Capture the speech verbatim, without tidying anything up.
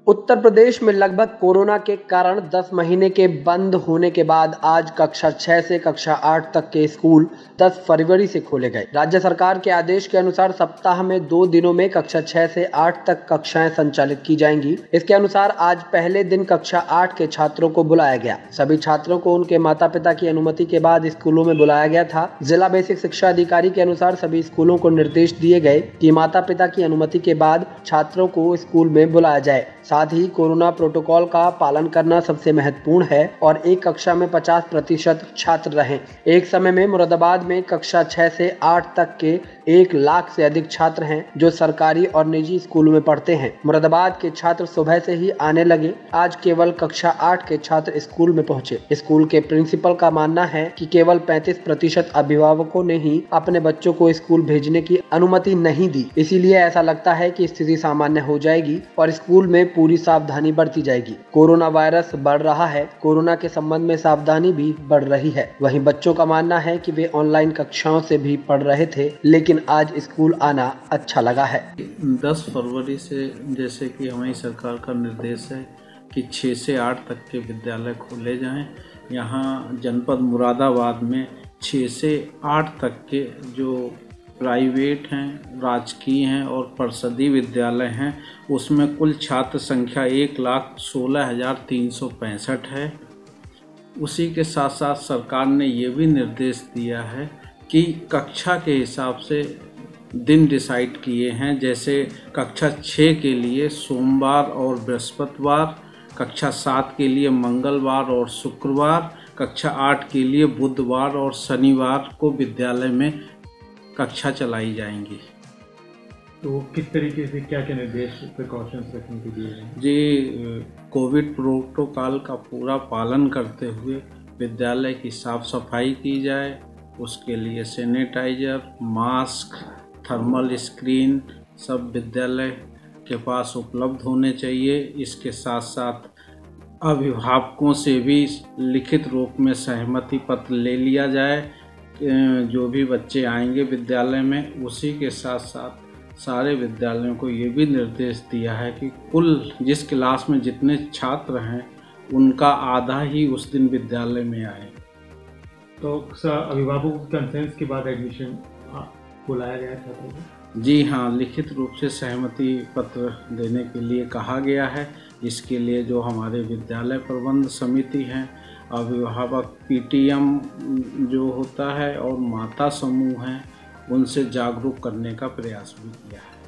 उत्तर प्रदेश में लगभग कोरोना के कारण दस महीने के बंद होने के बाद आज कक्षा छह से कक्षा आठ तक के स्कूल दस फरवरी से खोले गए। राज्य सरकार के आदेश के अनुसार सप्ताह में दो दिनों में कक्षा छह से आठ तक कक्षाएं संचालित की जाएंगी। इसके अनुसार आज पहले दिन कक्षा आठ के छात्रों को बुलाया गया। सभी छात्रों को उनके माता पिता की अनुमति के बाद स्कूलों में बुलाया गया था। जिला बेसिक शिक्षा अधिकारी के अनुसार सभी स्कूलों को निर्देश दिए गए कि माता पिता की अनुमति के बाद छात्रों को स्कूल में बुलाया जाए। साथ ही कोरोना प्रोटोकॉल का पालन करना सबसे महत्वपूर्ण है और एक कक्षा में पचास प्रतिशत छात्र रहें। एक समय में मुरादाबाद में कक्षा छह से आठ तक के एक लाख से अधिक छात्र हैं जो सरकारी और निजी स्कूलों में पढ़ते हैं। मुरादाबाद के छात्र सुबह से ही आने लगे। आज केवल कक्षा आठ के छात्र स्कूल में पहुंचे। स्कूल के प्रिंसिपल का मानना है कि केवल पैंतीस प्रतिशत अभिभावकों ने ही अपने बच्चों को स्कूल भेजने की अनुमति नहीं दी। इसीलिए ऐसा लगता है कि स्थिति सामान्य हो जाएगी और स्कूल में पूरी सावधानी बरती जाएगी। कोरोना वायरस बढ़ रहा है, कोरोना के संबंध में सावधानी भी बढ़ रही है। वहीं बच्चों का मानना है कि वे ऑनलाइन कक्षाओं से भी पढ़ रहे थे, लेकिन आज स्कूल आना अच्छा लगा है। दस फरवरी से जैसे कि हमारी सरकार का निर्देश है कि छह से आठ तक के विद्यालय खोले जाएं। यहाँ जनपद मुरादाबाद में छह से आठ तक के जो प्राइवेट हैं, राजकीय हैं और परिषदीय विद्यालय हैं, उसमें कुल छात्र संख्या एक लाख सोलह हज़ार तीन सौ पैंसठ है। उसी के साथ साथ सरकार ने ये भी निर्देश दिया है कि कक्षा के हिसाब से दिन डिसाइड किए हैं। जैसे कक्षा छः के लिए सोमवार और बृहस्पतिवार, कक्षा सात के लिए मंगलवार और शुक्रवार, कक्षा आठ के लिए बुधवार और शनिवार को विद्यालय में कक्षा चलाई जाएंगी। तो किस तरीके से क्या क्या निर्देश प्रिकॉशंस रखने के लिए हैं? जी, कोविड प्रोटोकॉल का पूरा पालन करते हुए विद्यालय की साफ सफाई की जाए। उसके लिए सैनिटाइजर, मास्क, थर्मल स्क्रीन सब विद्यालय के पास उपलब्ध होने चाहिए। इसके साथ साथ अभिभावकों से भी लिखित रूप में सहमति पत्र ले लिया जाए जो भी बच्चे आएंगे विद्यालय में। उसी के साथ साथ सारे विद्यालयों को ये भी निर्देश दिया है कि कुल जिस क्लास में जितने छात्र हैं उनका आधा ही उस दिन विद्यालय में आए। तो अभिभावकों के कंसेंस के बाद एडमिशन बुलाया गया छात्रों को? जी हाँ, लिखित रूप से सहमति पत्र देने के लिए कहा गया है। इसके लिए जो हमारे विद्यालय प्रबंध समिति हैं, अभिभावक, पीटीएम जो होता है और माता समूह हैं, उनसे जागरूक करने का प्रयास भी किया है।